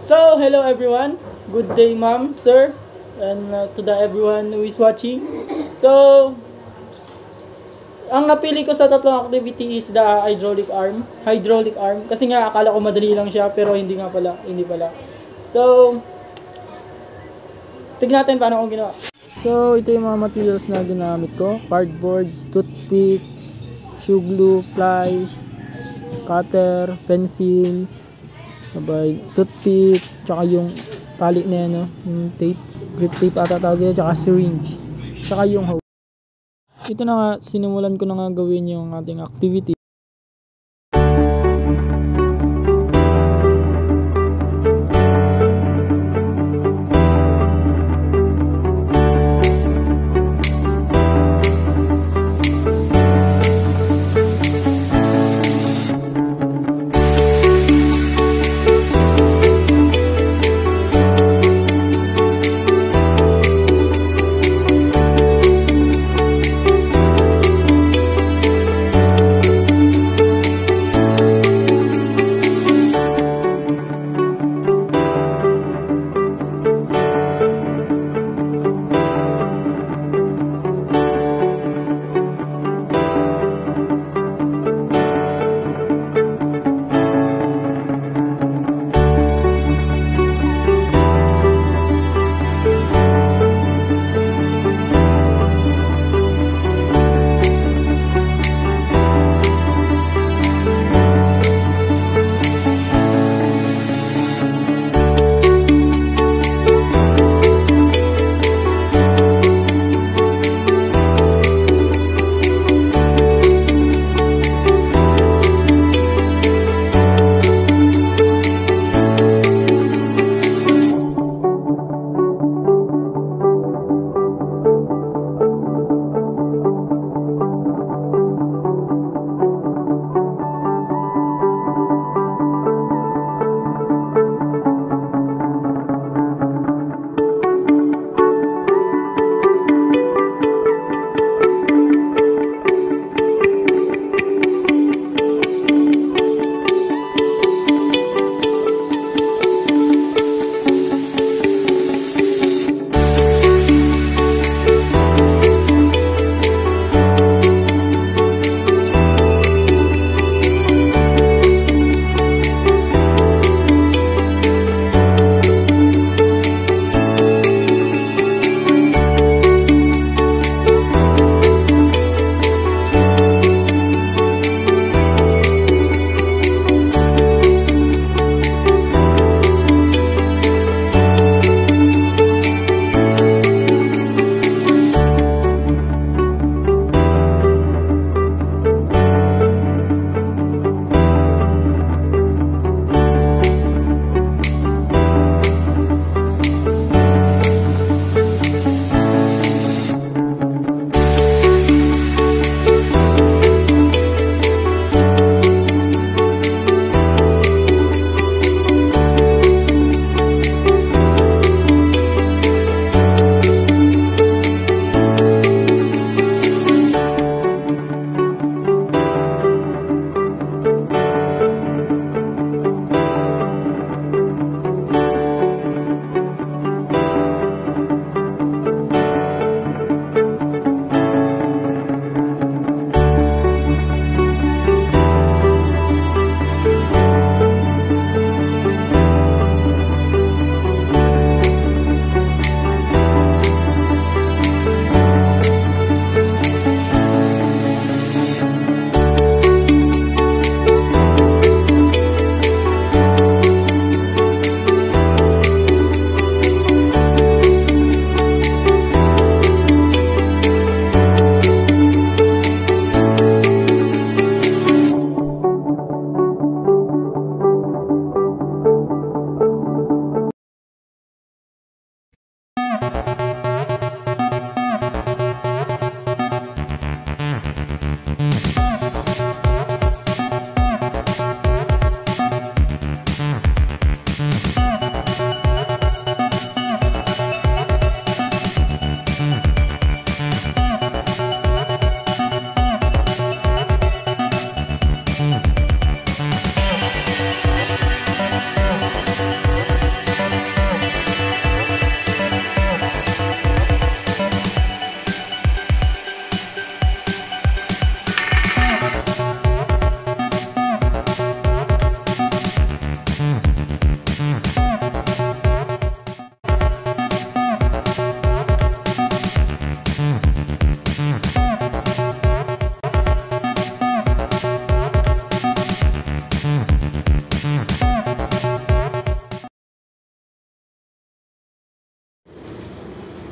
So, hello everyone. Good day, ma'am, sir, and to the everyone who is watching. So, ang napili ko sa tatlong activity is the hydraulic arm. Hydraulic arm. Kasi nga, akala ko madali lang siya, pero hindi nga pala. Hindi pala. So, tignan natin paano kong ginawa. So, ito yung mga materials na ginamit ko. Cardboard, toothpick, shoe glue, plies, cutter, pencil, sabay toothpick, tsaka yung tali na yan, no? Yung tape, grip tape ata tawag yun, tsaka syringe, tsaka yung hose. Ito na nga, sinimulan ko na nga gawin yung ating activity.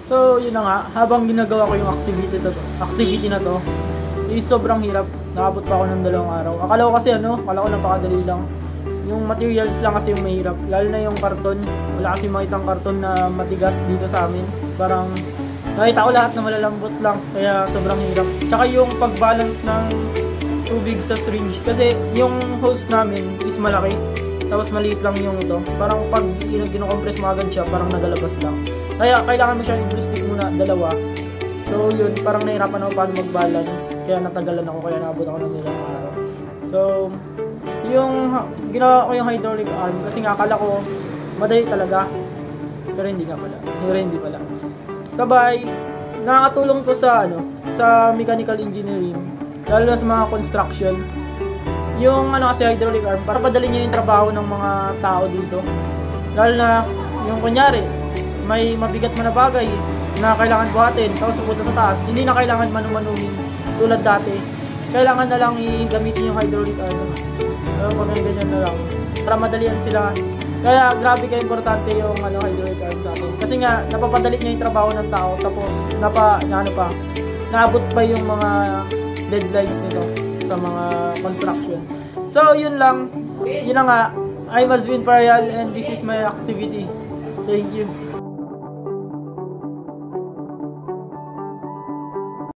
So, yun na nga, habang ginagawa ko yung activity na to, is sobrang hirap. Nakabot pa ako ng 2 araw. Akala ko kasi akala ko napakadali lang. Yung materials lang kasi yung mahirap. Lalo na yung karton. Wala kasi makitang karton na matigas dito sa amin. Parang nakita ko lahat na malalambot lang. Kaya sobrang hirap. Tsaka yung pag-balance ng tubig sa syringe. Kasi yung hose namin is malaki. Tapos maliit lang yung ito. Parang pag kinocompress mo agad siya, parang nagalabas lang. Kaya kailangan mo siya i-stick muna 2. So yun, parang nahirapan ako paano mag-balance. Kaya natagalan ako, kaya nabot ako ng 2 araw. So, yung ginawa ko yung hydraulic arm kasi nga akala ko madali talaga. Pero hindi nga pala. Hindi pala. Sabay, nakakatulong to sa sa mechanical engineering. Lalo na sa mga construction. Yung kasi hydraulic arm, para padali niya yung trabaho ng mga tao dito. Lalo na yung kunyari, may mabigat man na bagay na kailangan buhatin, tapos pupunta sa taas, hindi na kailangan manumanuhin tulad dati. Kailangan na lang i-gamitin yung hydraulic arm. Pag ganyan na lang, para madalian sila. Kaya grabe ka importante yung hydraulic arm sa akin. Kasi nga, napapadali niya yung trabaho ng tao, tapos naabot pa yung mga deadlines nito sa mga construction. So, yun lang. Yun na nga. I'm Azwin Parial and this is my activity. Thank you.